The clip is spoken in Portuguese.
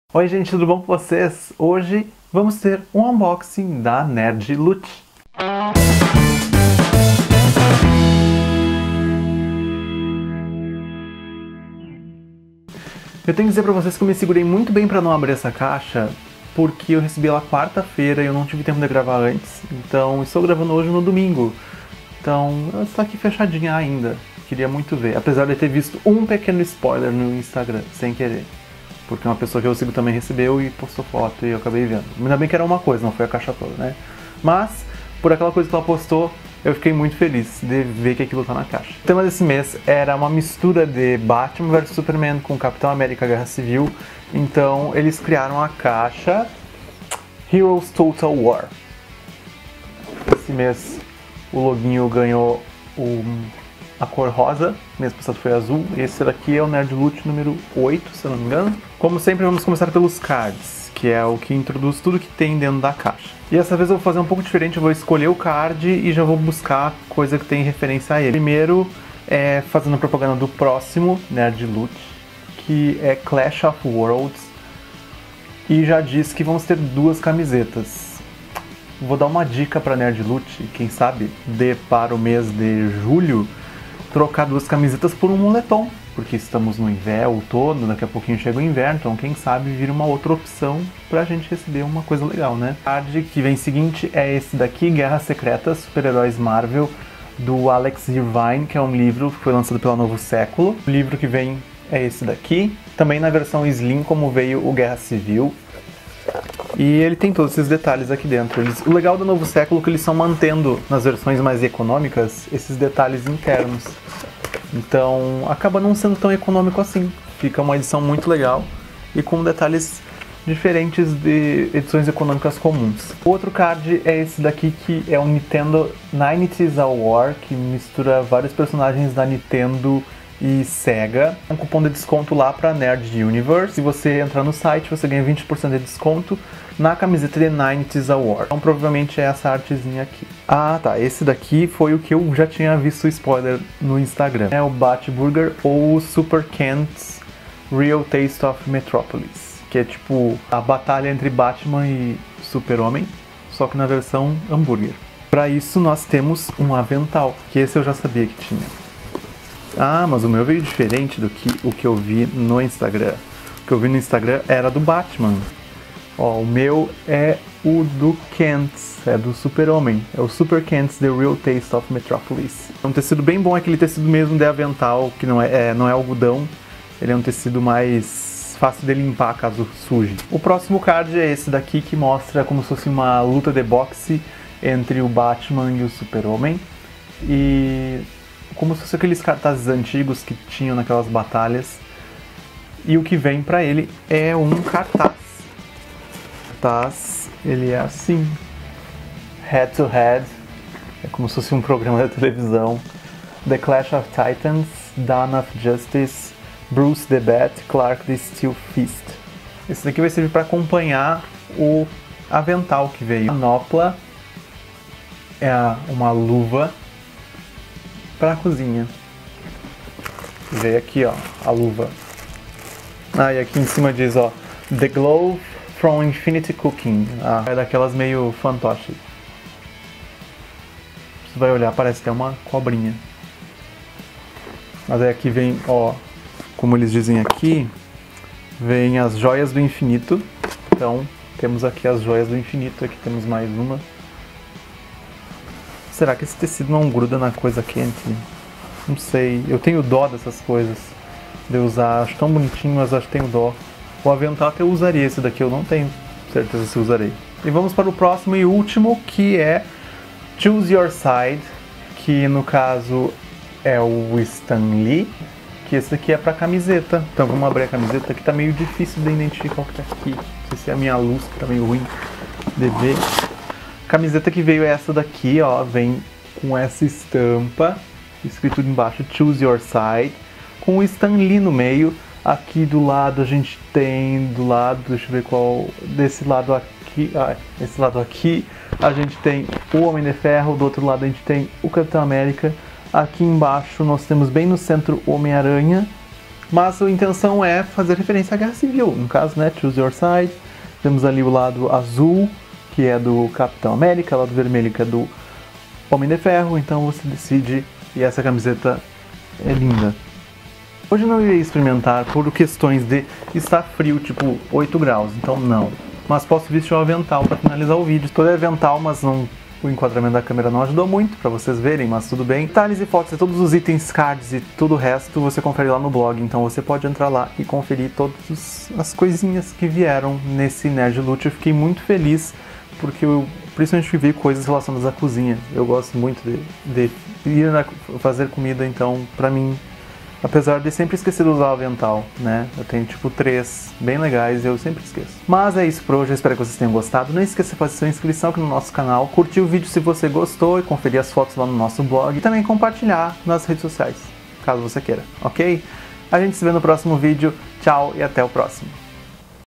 Oi gente, tudo bom com vocês? Hoje vamos ter um unboxing da Nerd Loot. Eu tenho que dizer pra vocês que eu me segurei muito bem pra não abrir essa caixa, porque eu recebi ela quarta-feira e eu não tive tempo de gravar antes, então estou gravando hoje no domingo. Então ela está aqui fechadinha ainda, queria muito ver, apesar de ter visto um pequeno spoiler no Instagram, sem querer. Porque uma pessoa que eu sigo também recebeu e postou foto e eu acabei vendo. Ainda bem que era uma coisa, não foi a caixa toda, né? Mas, por aquela coisa que ela postou, eu fiquei muito feliz de ver que aquilo tá na caixa. O tema desse mês era uma mistura de Batman vs Superman com Capitão América Guerra Civil. Então, eles criaram a caixa Heroes Total War. Esse mês, o loginho ganhou a cor rosa, mês passado foi azul. Esse daqui é o Nerd Loot número 8, se eu não me engano. Como sempre, vamos começar pelos cards, que é o que introduz tudo que tem dentro da caixa. E dessa vez eu vou fazer um pouco diferente, eu vou escolher o card e já vou buscar coisa que tem referência a ele. Primeiro, fazendo a propaganda do próximo Nerd Loot, que é Clash of Worlds, e já diz que vamos ter duas camisetas. Vou dar uma dica para Nerd Loot, quem sabe, para o mês de julho, trocar duas camisetas por um moletom, porque estamos no inverno, outono, daqui a pouquinho chega o inverno, então quem sabe vira uma outra opção pra gente receber uma coisa legal, né? O card que vem seguinte é esse daqui, Guerras Secretas, Super-Heróis Marvel, do Alex Irvine, que é um livro que foi lançado pela Novo Século. O livro que vem é esse daqui, também na versão Slim, como veio o Guerra Civil. E ele tem todos esses detalhes aqui dentro. O legal do Novo Século é que eles estão mantendo, nas versões mais econômicas, esses detalhes internos. Então, acaba não sendo tão econômico assim. Fica uma edição muito legal e com detalhes diferentes de edições econômicas comuns. O outro card é esse daqui, que é o Nintendo 90s All War, que mistura vários personagens da Nintendo e Sega. Um cupom de desconto lá para Nerd Universe. Se você entrar no site, você ganha 20% de desconto na camiseta de 90s Award. Então provavelmente é essa artezinha aqui. Ah tá, esse daqui foi o que eu já tinha visto spoiler no Instagram. É o Bat-Burger ou Super Kent's Real Taste of Metropolis, que é tipo a batalha entre Batman e Super-Homem, só que na versão hambúrguer. Para isso nós temos um avental, que esse eu já sabia que tinha. Ah, mas o meu veio diferente do que o que eu vi no Instagram. O que eu vi no Instagram era do Batman. Ó, o meu é o do Kent's, é do Super-Homem. É o Super Kent's The Real Taste of Metropolis. É um tecido bem bom, aquele tecido mesmo de avental, que não é algodão. Ele é um tecido mais fácil de limpar caso suje. O próximo card é esse daqui, que mostra como se fosse uma luta de boxe entre o Batman e o Super-Homem. E como se fosse aqueles cartazes antigos que tinham naquelas batalhas. E o que vem pra ele é um cartaz. O cartaz, ele é assim, head to head, é como se fosse um programa de televisão. The Clash of Titans, Dawn of Justice, Bruce the Bat, Clark the Steel Fist. Esse daqui vai servir para acompanhar o avental que veio. A manopla é uma luva para a cozinha. Veio aqui, ó, a luva. Ah, e aqui em cima diz, ó, The Glove from Infinity Cooking. Ah, é daquelas meio fantoche. Você vai olhar, parece que é uma cobrinha. Mas aí aqui vem, ó, como eles dizem aqui, vem as joias do infinito. Então, temos aqui as joias do infinito, aqui temos mais uma. Será que esse tecido não gruda na coisa quente? Não sei, eu tenho dó dessas coisas de usar, acho tão bonitinho, mas acho que tenho dó. O avental até eu usaria, esse daqui eu não tenho certeza se usarei. E vamos para o próximo e último, que é Choose Your Side, que no caso é o Stan Lee, que esse daqui é para camiseta. Então vamos abrir a camiseta, que tá meio difícil de identificar o que tá aqui. Não sei se é a minha luz que tá meio ruim de ver. A camiseta que veio é essa daqui, ó, vem com essa estampa, escrito embaixo Choose Your Side, com o Stan Lee no meio. Aqui do lado a gente tem, deixa eu ver qual, desse lado aqui, esse lado aqui, a gente tem o Homem de Ferro, do outro lado a gente tem o Capitão América. Aqui embaixo nós temos bem no centro o Homem-Aranha, Mas a intenção é fazer referência à Guerra Civil, no caso, né, Choose Your Side. Temos ali o lado azul, que é do Capitão América, o lado vermelho, que é do Homem de Ferro, então você decide, e essa camiseta é linda. Hoje eu não irei experimentar por questões de estar frio, tipo 8 graus, então não. Mas posso vestir o avental para finalizar o vídeo. Todo é avental, mas não, o enquadramento da câmera não ajudou muito para vocês verem, mas tudo bem. Detalhes e fotos de todos os itens, cards e tudo o resto você confere lá no blog, então você pode entrar lá e conferir todas as coisinhas que vieram nesse Nerd Loot. Eu fiquei muito feliz porque eu principalmente vi coisas relacionadas à cozinha. Eu gosto muito de ir fazer comida, então pra mim, apesar de sempre esquecer de usar o avental, né? Eu tenho tipo 3 bem legais e eu sempre esqueço. Mas é isso por hoje, eu espero que vocês tenham gostado. Não esqueça de fazer sua inscrição aqui no nosso canal, curtir o vídeo se você gostou e conferir as fotos lá no nosso blog e também compartilhar nas redes sociais, caso você queira, ok? A gente se vê no próximo vídeo, tchau e até o próximo.